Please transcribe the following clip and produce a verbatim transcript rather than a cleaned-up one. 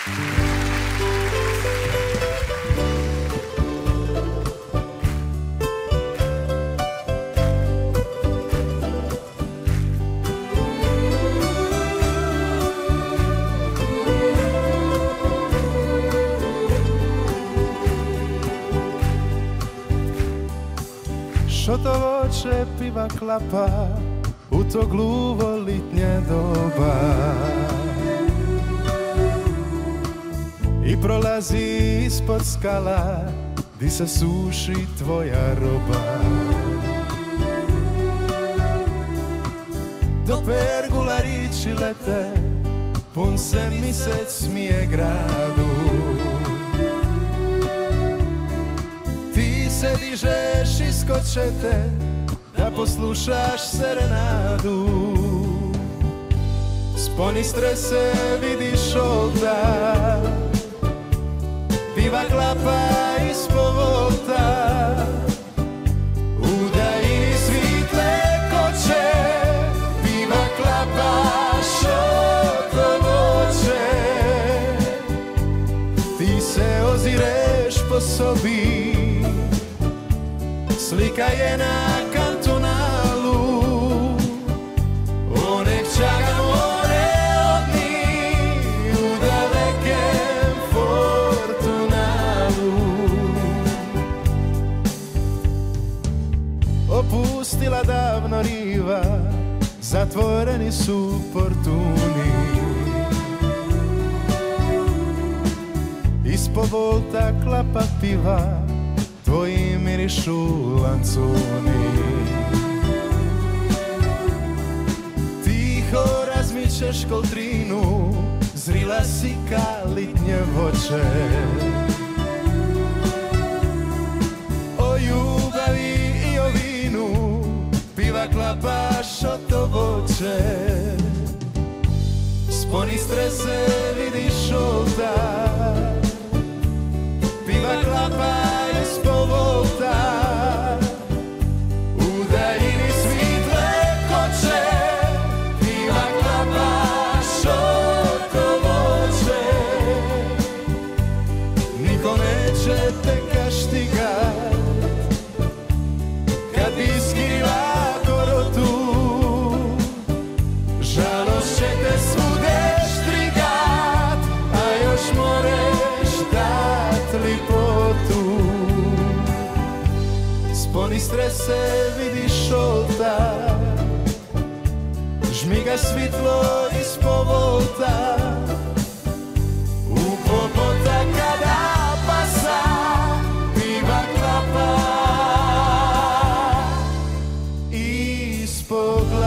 Što to voće piva klapa u to gluvo litnje doba i prolazi ispod skala di se suši tvoja roba. Do pergula riči lete, pun se misec smije gradu. Se dižeš iz kočete da poslušaš serenadu. Sponi strese vidiš ovda, piva klapa ispod volta. U daljini svitle koče, piva klapa šoto voće. Ti se ozireš po sobi, slika je na kantonalu. Onek čaga more odni u dalekem Fortunalu. Opustila davno riva, zatvoreni su portuni. Ispod volta klapa piva, tvoji mirišu lancuni. Tiho razmičeš koltrinu, zrila si ka litnje voće. O ljubavi i o vinu, piva klapa šoto voće. Sponi strese vidiš ovda, piva klapa ispod volta. U daljini svitle koče, piva klapa šoto voće. Niko neće te kaštigat kad ti skriva korotu. Žalost će te svude štrigat, a još moreš dat lipotu. Sponi strese vidiš ovda, žmiga svitlo ispod volta. U popota kada pasa, piva klapa ispod